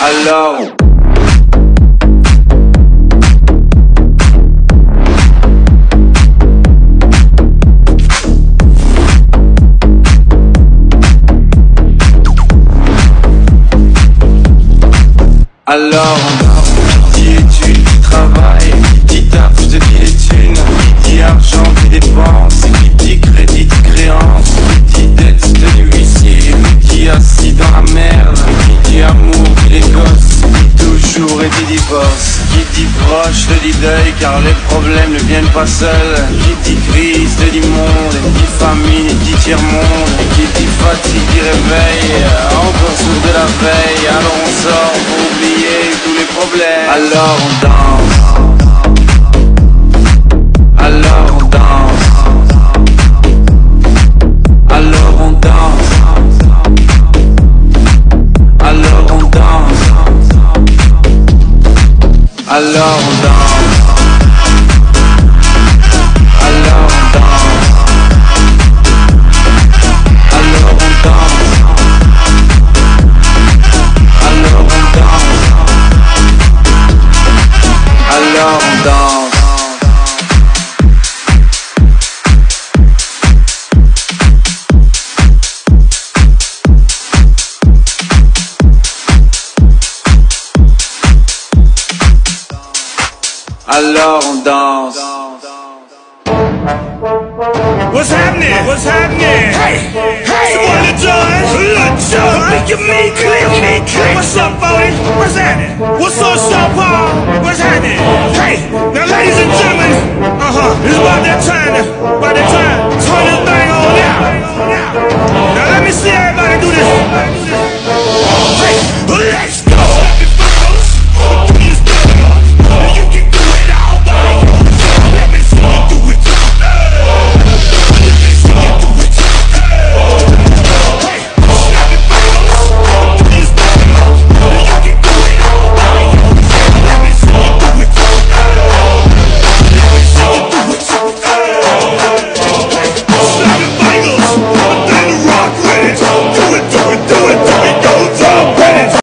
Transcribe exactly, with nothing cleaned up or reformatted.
Alors Alors, qui dit études, qui travaille, qui dit taf, je te dis les thunes, qui dit argent, qui dépense, qui dit crédit, créance, qui dit dette, je te dis huissier, qui dit assis dans la merde, qui dit amour, qui les gosses, qui dit toujours et dit divorce, qui dit proche, te dit deuil, car les problèmes ne viennent pas seuls, qui dit crise, te dit monde, qui dit famine, qui dit tiers-monde, qui dit fatigue, dit réveil, encore sous de la veille, alors on sort pour oublier tous les problèmes. Alors on danse. Alors on danse. Alors on danse. Alors on danse. Alors on danse. Alors on danse. Alors on danse. Alors on danse. Alors on danse. Alors on danse. What's happening? What's happening? Hey, hey, it's one of the Johns. Look, John, make your me clear, me clear. What's up, Bodie? What's happening? What's up, Sean Paul? What's happening? Hey, now, ladies and gentlemen, uh huh, it's about that time, to, about that time, turn this thing on out. Now let me see everybody do this.